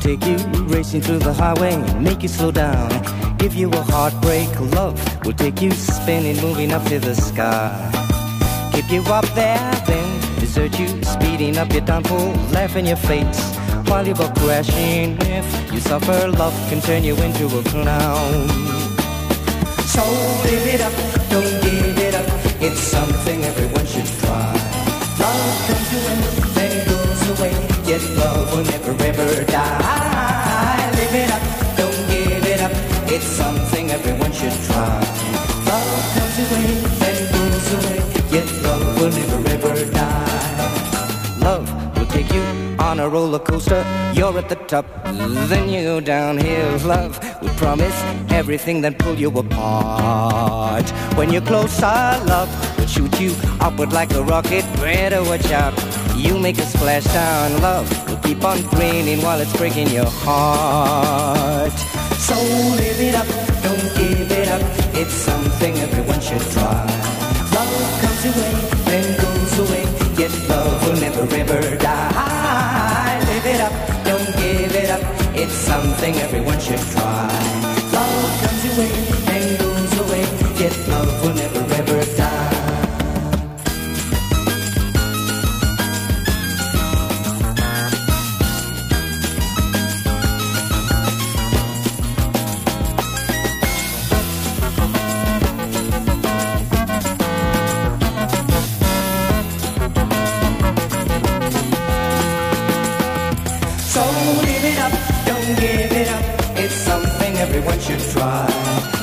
take you racing through the highway, make you slow down. Give you a heartbreak, love will take you spinning, moving up to the sky. Keep you up there, then desert you, speeding up your downfall, laugh in your face while you go crashing. If you suffer, love can turn you into a clown. So live it up, don't give it up, it's something everyone should try. Love comes to end, then it goes away, yet love will never ever die. Live it up, don't give it up, it's something everyone should try. Love comes away, then it goes away, yet love will never ever die. Love will take you on a roller coaster, you're at the top, then you go downhill. Love will promise everything, then pull you apart. When you're closer, love will shoot you upward like a rocket. Better watch out, you make a splashdown. Love will keep on grinning while it's breaking your heart. So live it up, don't give it up, it's something everyone should try. Love comes away, then goes away, yet love will never ever die. Live it up, don't give it up, it's something everyone should try. Love comes away, then goes away, yet love will never ever die. So live it up, don't give it up, it's something everyone should try.